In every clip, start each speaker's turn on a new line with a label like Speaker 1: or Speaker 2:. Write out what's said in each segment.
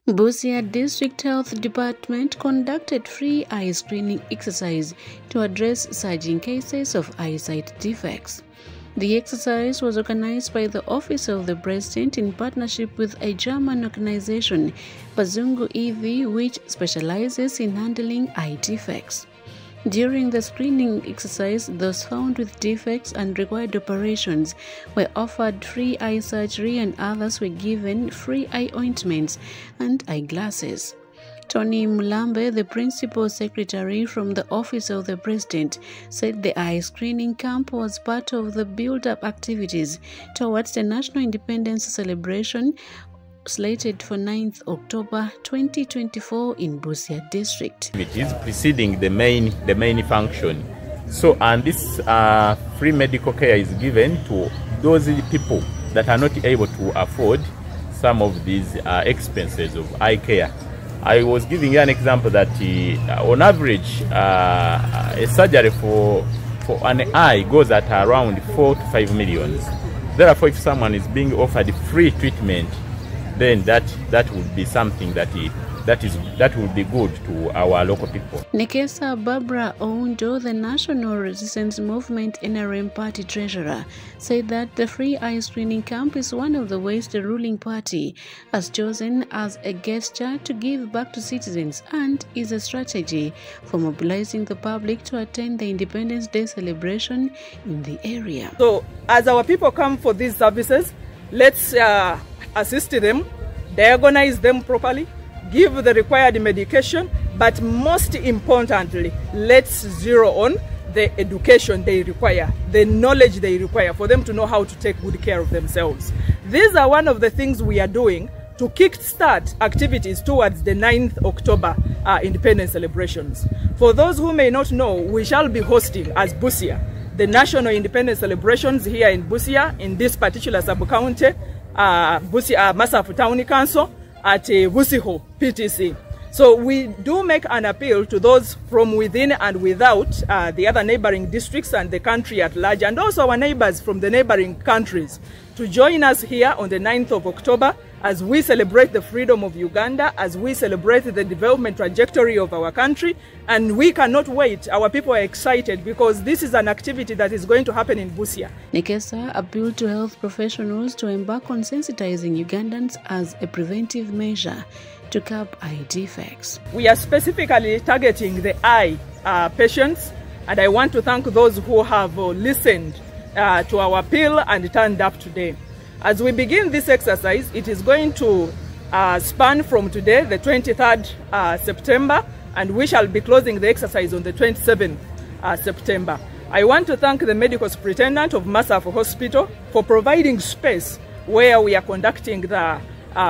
Speaker 1: Busia District Health Department conducted free eye screening exercise to address surging cases of eyesight defects. The exercise was organized by the Office of the President in partnership with a German organization, Bazungu EV, which specializes in handling eye defects. During the screening exercise, those found with defects and required operations were offered free eye surgery, and others were given free eye ointments and eyeglasses. Tony Mulambe, the Principal Secretary from the Office of the President, said the eye screening camp was part of the build-up activities towards the National Independence Celebration slated for 9th October 2024 in Busia District.
Speaker 2: It is preceding the main function. So, and this free medical care is given to those people that are not able to afford some of these expenses of eye care. I was giving you an example that on average, a surgery for an eye goes at around 4 to 5 million. Therefore, if someone is being offered free treatment, then that would be something that would be good to our local people.
Speaker 1: Nekesa Barbara Oundo, the National Resistance Movement NRM party treasurer, said that the free eye screening camp is one of the ways the ruling party has chosen as a gesture to give back to citizens and is a strategy for mobilizing the public to attend the Independence Day celebration in the area.
Speaker 3: So as our people come for these services, let's assist them, diagnose them properly, give the required medication, but most importantly, let's zero on the education they require, the knowledge they require for them to know how to take good care of themselves. These are one of the things we are doing to kickstart activities towards the 9th October independence celebrations. For those who may not know, we shall be hosting as Busia the National Independence Celebrations here in Busia, in this particular sub-county, Busia Masafu Town Council at Busiho PTC. So we do make an appeal to those from within and without the other neighboring districts and the country at large, and also our neighbors from the neighboring countries, to join us here on the 9th of October as we celebrate the freedom of Uganda, as we celebrate the development trajectory of our country. And we cannot wait. Our people are excited because this is an activity that is going to happen in Busia.
Speaker 1: Nekesa appealed to health professionals to embark on sensitizing Ugandans as a preventive measure to curb eye defects.
Speaker 3: We are specifically targeting the eye patients, and I want to thank those who have listened to our appeal and turned up today. As we begin this exercise, it is going to span from today, the 23rd September, and we shall be closing the exercise on the 27th September. I want to thank the medical superintendent of Masafu Hospital for providing space where we are conducting the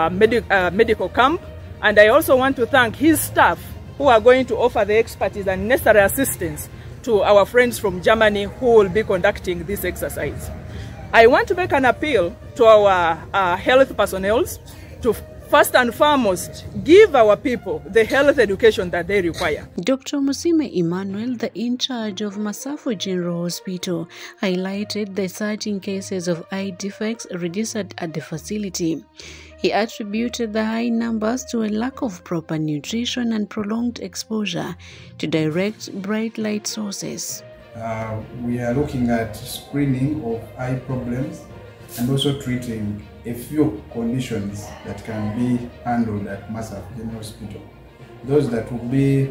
Speaker 3: medical camp. And I also want to thank his staff who are going to offer the expertise and necessary assistance to our friends from Germany who will be conducting this exercise. I want to make an appeal to our health personnel to first and foremost give our people the health education that they require.
Speaker 1: Dr. Musime Emmanuel, the in charge of Masafu General Hospital, highlighted the surging cases of eye defects registered at the facility. He attributed the high numbers to a lack of proper nutrition and prolonged exposure to direct bright light sources.
Speaker 4: We are looking at screening of eye problems and also treating a few conditions that can be handled at Masafu General Hospital. Those that will be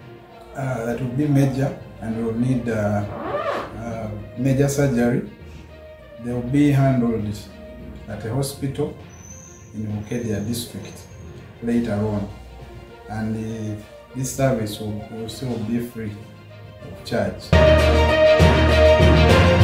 Speaker 4: major and will need major surgery, they will be handled at a hospital in Mukedia district later on, and this service will still be free of charge.